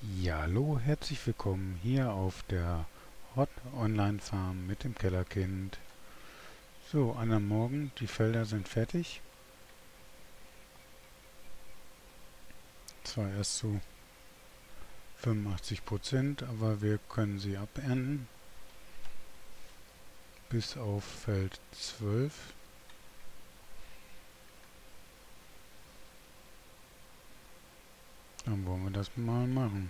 Ja, hallo, herzlich willkommen hier auf der Hot Online Farm mit dem Kellerkind. So, an einem Morgen, die Felder sind fertig. Zwar erst zu 85%, aber wir können sie abernten. Bis auf Feld 12. Dann wollen wir das mal machen.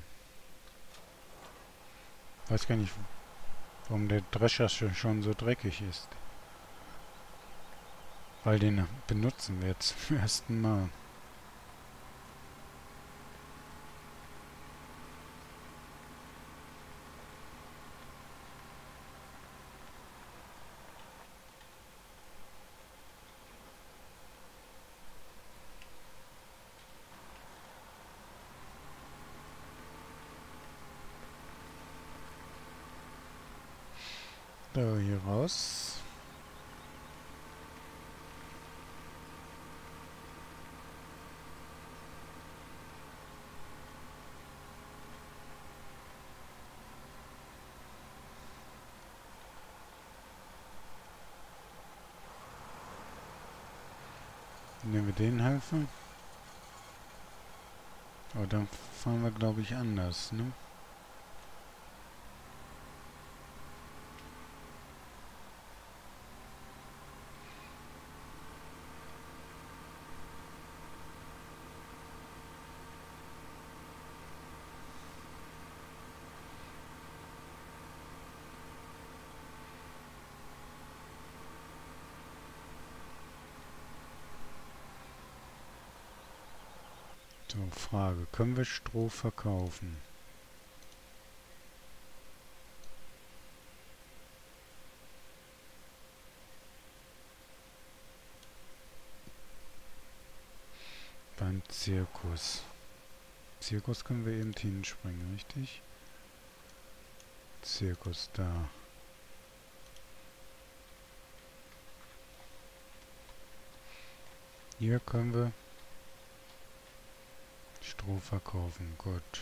Weiß gar nicht, warum der Drescher schon so dreckig ist. Weil den benutzen wir jetzt zum ersten Mal. So, hier raus. Nehmen wir den Helfer. Aber dann fahren wir, glaube ich, anders, ne? So, Frage, können wir Stroh verkaufen? Beim Zirkus. Zirkus können wir eben hinspringen, richtig? Zirkus da. Hier können wir Stroh verkaufen, gut.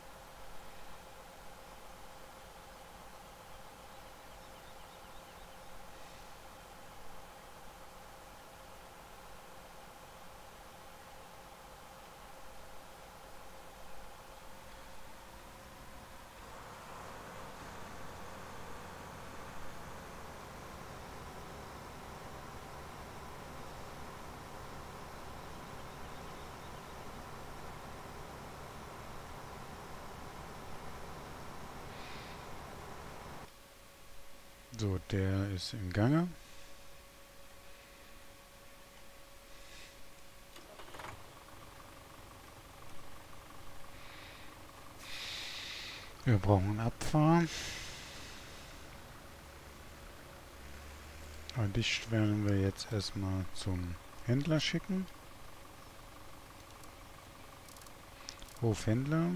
So, der ist im Gange. Wir brauchen Abfahren. Und dich werden wir jetzt erstmal zum Händler schicken. Hofhändler.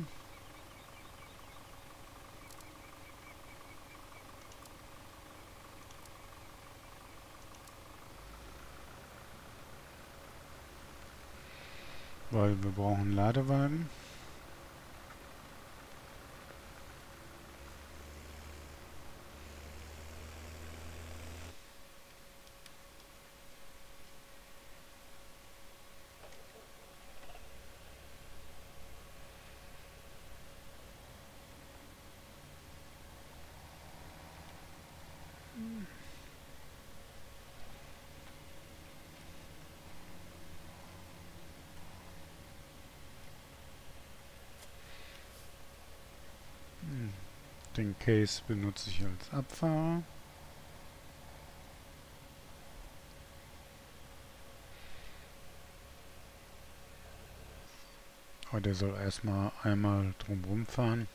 Weil wir brauchen einen Ladewagen. Den Case benutze ich als Abfahrer. Aber der soll erstmal einmal drumherum fahren.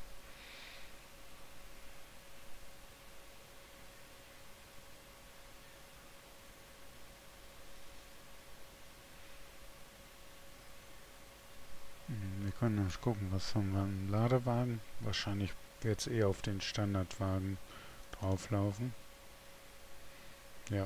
Wir können noch gucken, was haben wir im Ladewagen. Wahrscheinlich wird es eher auf den Standardwagen drauflaufen. Ja.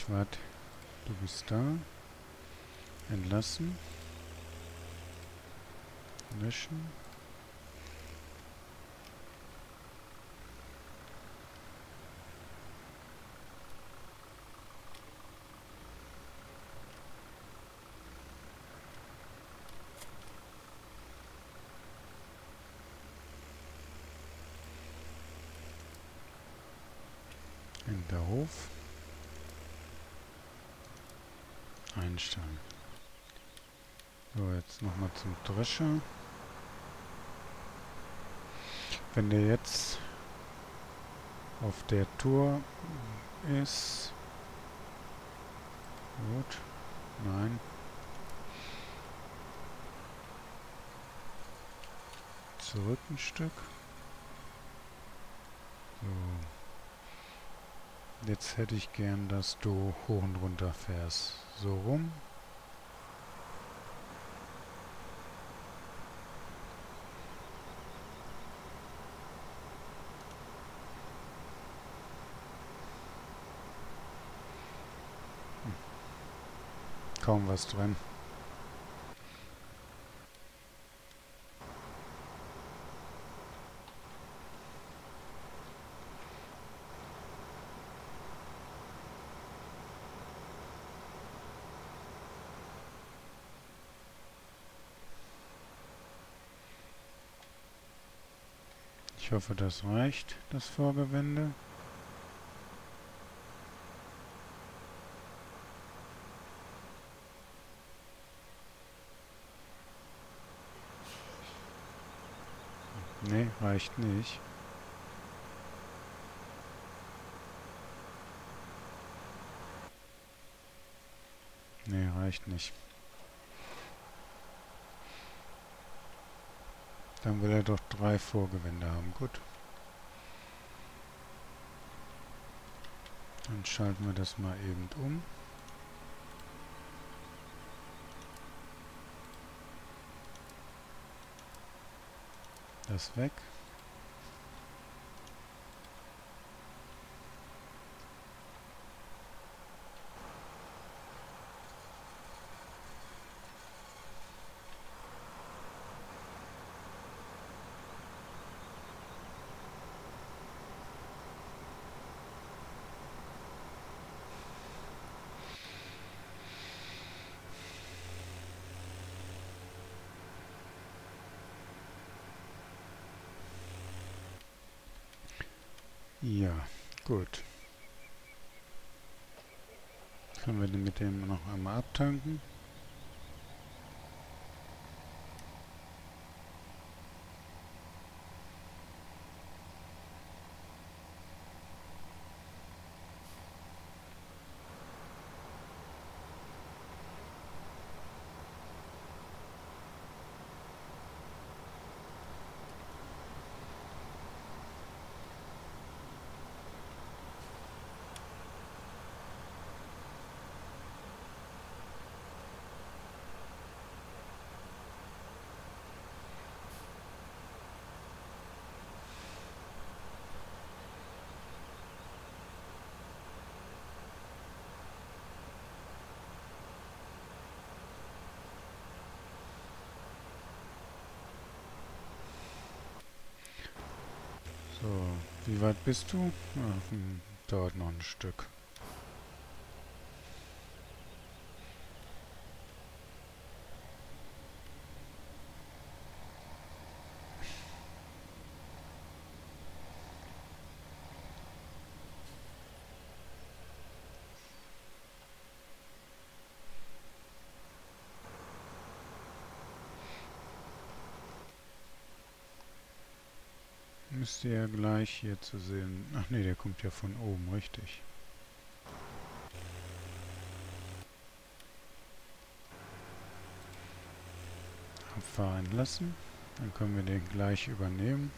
Warte, du bist da. Entlassen. Löschen. Hinterhof. Einstellen. So, jetzt nochmal zum Drescher. Wenn der jetzt auf der Tour ist. Gut. Nein. Zurück ein Stück. So. Jetzt hätte ich gern, dass du hoch und runter fährst. So rum. Kaum was drin. Ich hoffe, das reicht, das Vorgewende. Ne, reicht nicht. Ne, reicht nicht. Dann will er doch 3 Vorgewände haben. Gut. Dann schalten wir das mal eben um. Das weg. Ja, gut. Können wir den mit dem noch einmal abtanken. So, wie weit bist du? Ja, dauert noch ein Stück. Müsste ja gleich hier zu sehen. Ach nee, der kommt ja von oben, richtig. Abfahren lassen. Dann können wir den gleich übernehmen.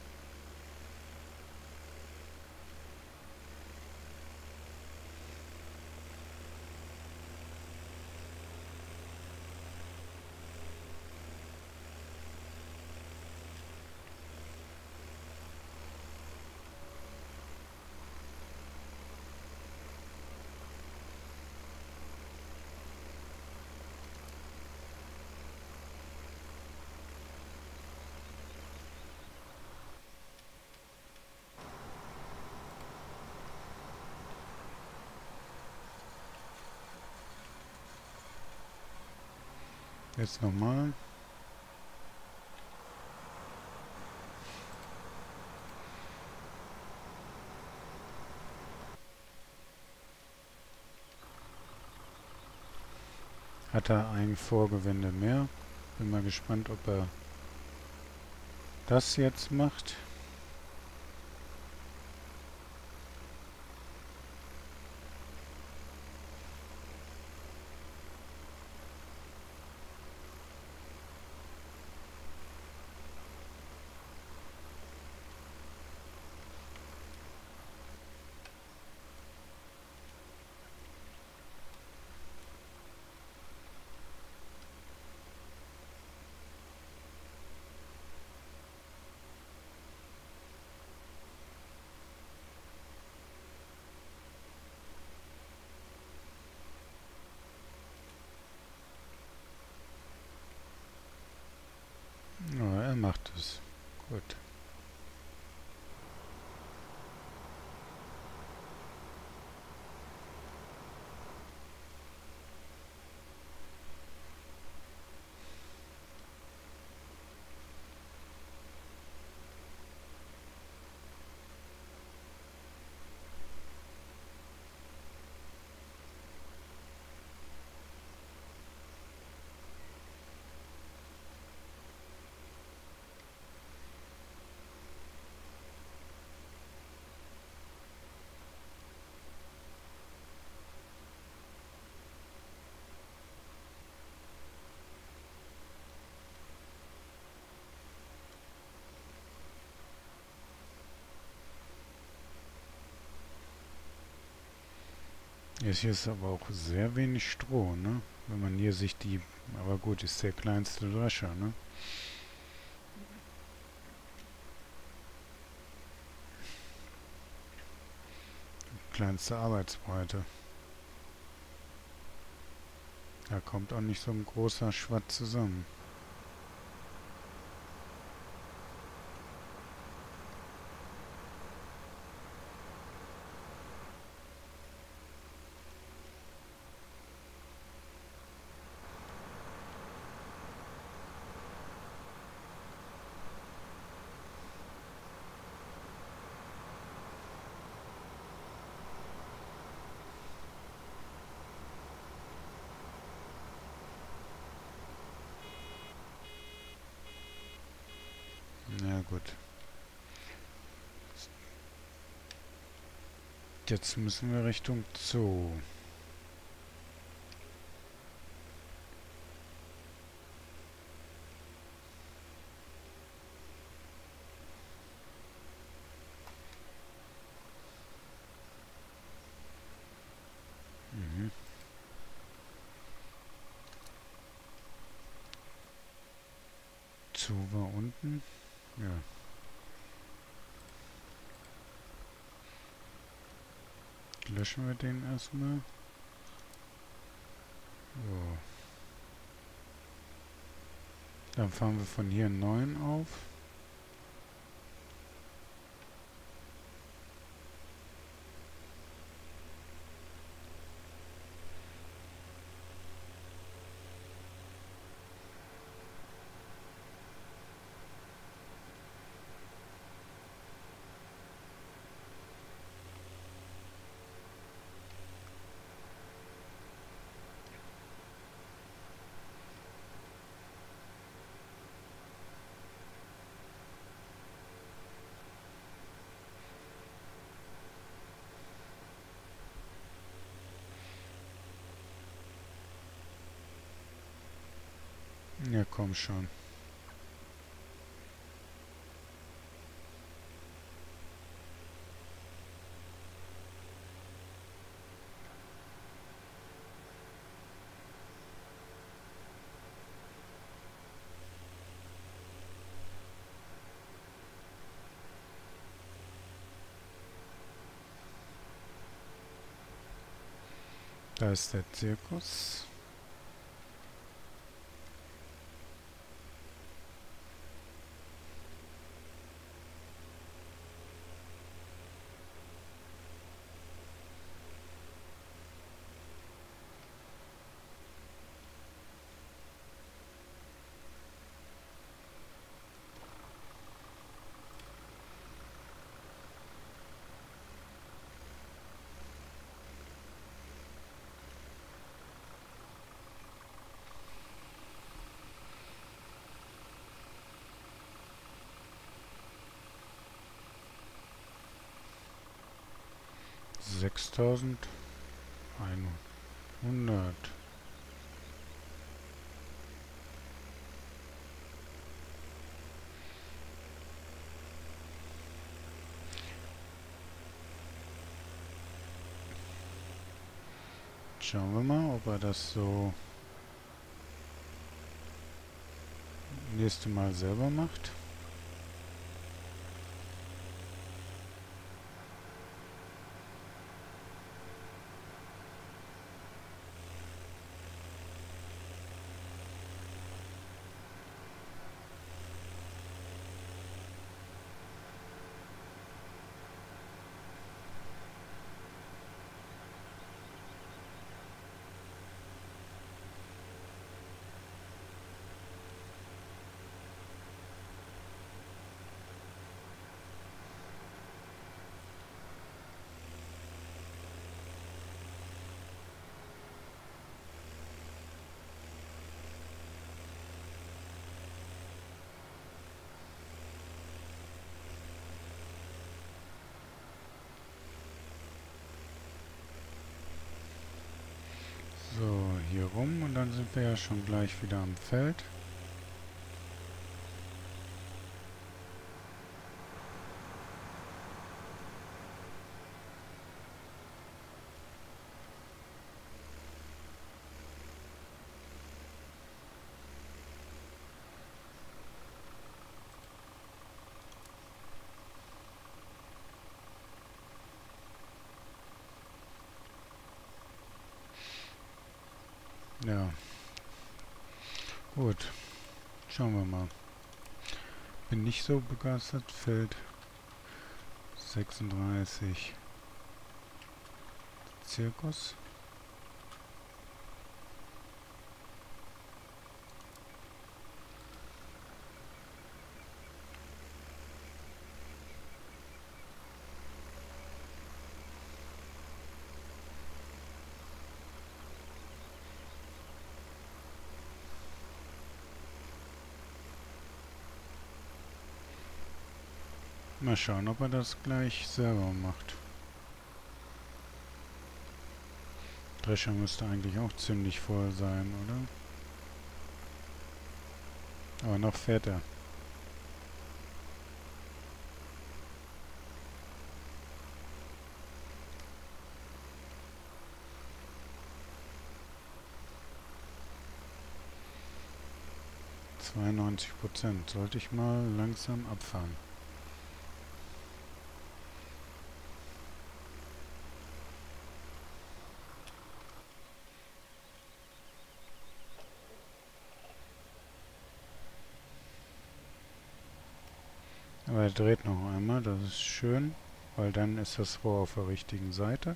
Jetzt nochmal. Hat er ein Vorgewende mehr. Bin mal gespannt, ob er das jetzt macht. Ja, er macht es. Gut. Jetzt hier ist aber auch sehr wenig Stroh, ne? Wenn man hier sich die... Aber gut, ist der kleinste Drescher, ne? Kleinste Arbeitsbreite. Da kommt auch nicht so ein großer Schwatt zusammen. Na gut. Jetzt müssen wir Richtung Zoo. Mhm. Zoo war unten. Ja. Löschen wir den erstmal. So. Dann fahren wir von hier einen neuen auf. Ja, komm schon. Da ist der Zirkus. 6100. Schauen wir mal, ob er das so nächste Mal selber macht. So, hier rum und dann sind wir ja schon gleich wieder am Feld. Ja, gut. Schauen wir mal. Bin nicht so begeistert. Feld 36. Zirkus. Mal schauen, ob er das gleich selber macht. Drescher müsste eigentlich auch ziemlich voll sein, oder? Aber noch fährt er. %. Sollte ich mal langsam abfahren. Aber er dreht noch einmal, das ist schön, weil dann ist das Rohr auf der richtigen Seite.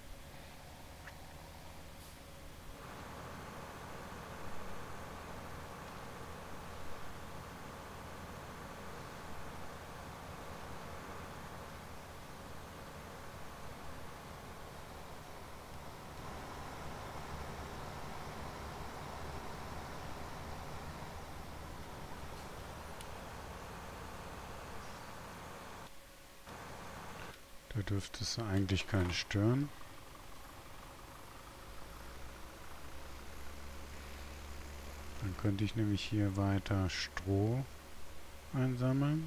Da dürfte es eigentlich keinen stören. Dann könnte ich nämlich hier weiter Stroh einsammeln.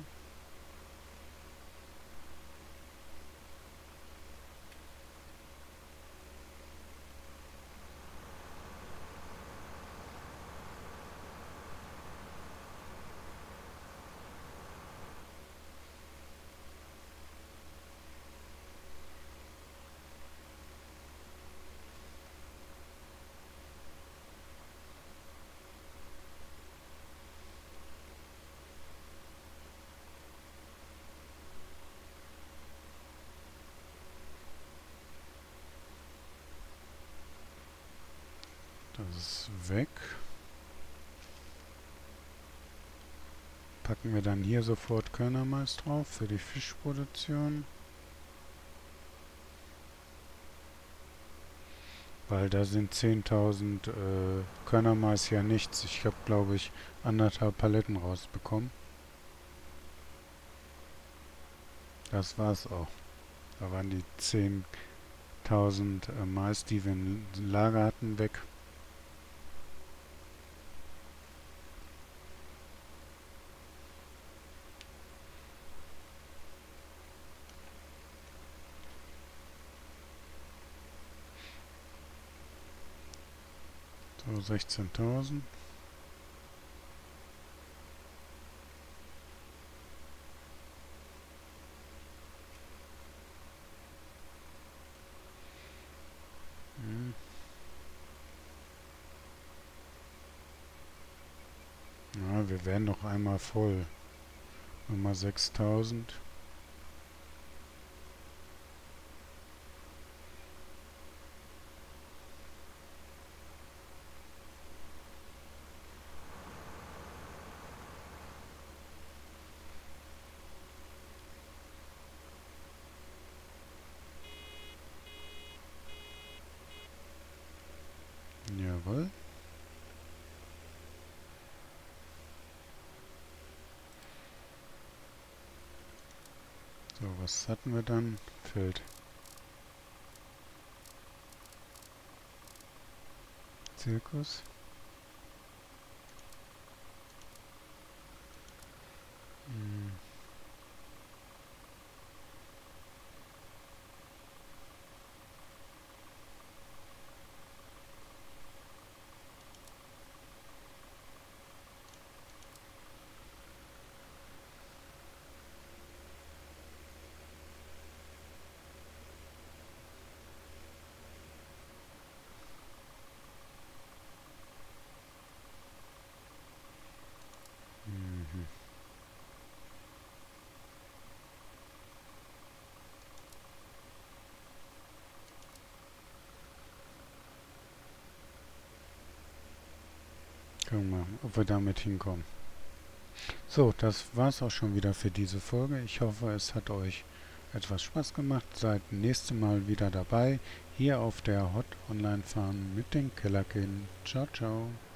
Das ist weg. Packen wir dann hier sofort Körnermais drauf für die Fischproduktion. Weil da sind 10.000 Körnermais ja nichts. Ich habe, glaube ich, 1,5 Paletten rausbekommen. Das war's auch. Da waren die 1000 Mais, die wir im Lager hatten, weg. So, 16.000. Ja, wir werden noch einmal voll. Nochmal 6000. Jawohl. So, was hatten wir dann? Feld. Zirkus. Gucken wir mal, ob wir damit hinkommen. So, das war's auch schon wieder für diese Folge. Ich hoffe, es hat euch etwas Spaß gemacht. Seid nächstes Mal wieder dabei, hier auf der Hot Online Farm mit den Kellerkind. Ciao, ciao.